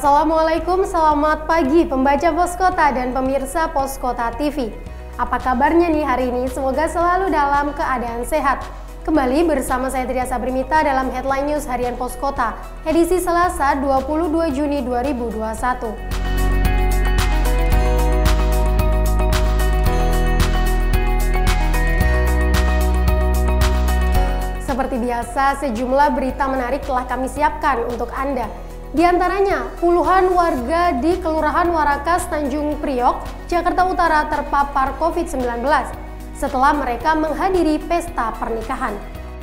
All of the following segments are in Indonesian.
Assalamualaikum, selamat pagi pembaca Poskota dan pemirsa Poskota TV. Apa kabarnya nih hari ini? Semoga selalu dalam keadaan sehat. Kembali bersama saya Tria Sabrimita dalam Headline News Harian Poskota, edisi Selasa 22 Juni 2021. Seperti biasa, sejumlah berita menarik telah kami siapkan untuk Anda. Di antaranya, puluhan warga di Kelurahan Warakas, Tanjung Priok, Jakarta Utara terpapar COVID-19 setelah mereka menghadiri pesta pernikahan.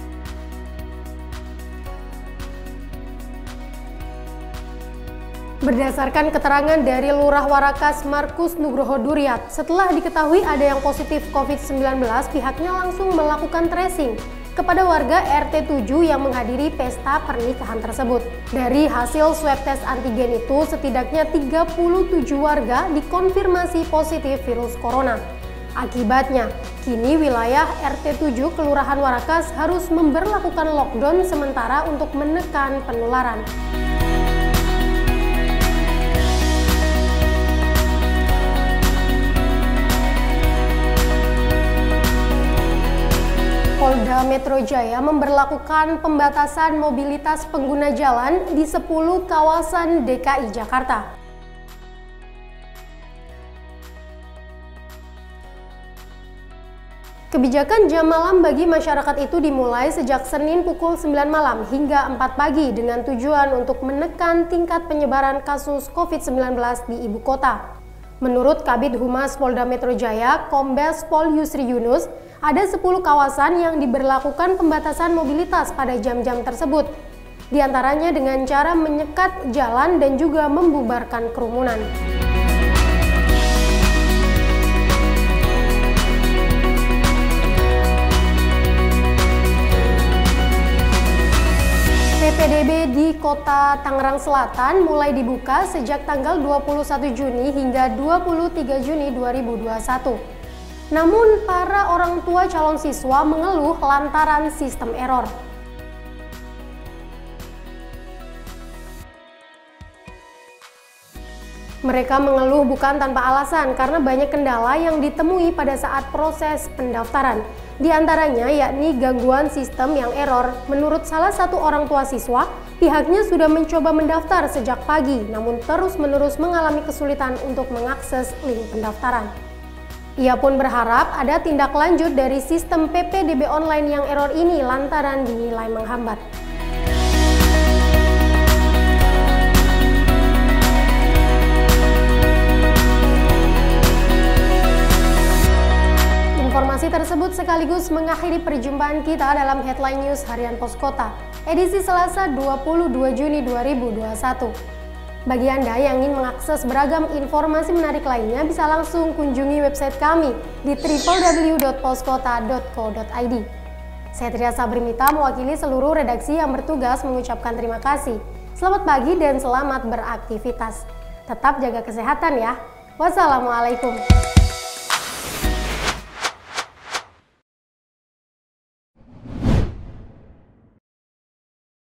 Berdasarkan keterangan dari Lurah Warakas Markus Nugroho Duryat, setelah diketahui ada yang positif COVID-19, pihaknya langsung melakukan tracing kepada warga RT 7 yang menghadiri pesta pernikahan tersebut. Dari hasil swab tes antigen itu, setidaknya 37 warga dikonfirmasi positif virus corona. Akibatnya, kini wilayah RT 7 Kelurahan Warakas harus memberlakukan lockdown sementara untuk menekan penularan. Polda Metro Jaya memberlakukan pembatasan mobilitas pengguna jalan di 10 kawasan DKI Jakarta. Kebijakan jam malam bagi masyarakat itu dimulai sejak Senin pukul 9 malam hingga 4 pagi dengan tujuan untuk menekan tingkat penyebaran kasus COVID-19 di ibu kota. Menurut Kabid Humas Polda Metro Jaya, Kombes Pol Yusri Yunus, ada 10 kawasan yang diberlakukan pembatasan mobilitas pada jam-jam tersebut. Di antaranya dengan cara menyekat jalan dan juga membubarkan kerumunan. PPDB di Kota Tangerang Selatan mulai dibuka sejak tanggal 21 Juni hingga 23 Juni 2021. Namun, para orang tua calon siswa mengeluh lantaran sistem error. Mereka mengeluh bukan tanpa alasan karena banyak kendala yang ditemui pada saat proses pendaftaran. Di antaranya yakni gangguan sistem yang error. Menurut salah satu orang tua siswa, pihaknya sudah mencoba mendaftar sejak pagi, namun terus-menerus mengalami kesulitan untuk mengakses link pendaftaran. Ia pun berharap ada tindak lanjut dari sistem PPDB online yang error ini lantaran dinilai menghambat. Informasi tersebut sekaligus mengakhiri perjumpaan kita dalam Headline News Harian Poskota, edisi Selasa 22 Juni 2021. Bagi Anda yang ingin mengakses beragam informasi menarik lainnya, bisa langsung kunjungi website kami di www.poskota.co.id. Saya Tria Sabrimita mewakili seluruh redaksi yang bertugas mengucapkan terima kasih. Selamat pagi dan selamat beraktivitas. Tetap jaga kesehatan ya. Wassalamualaikum.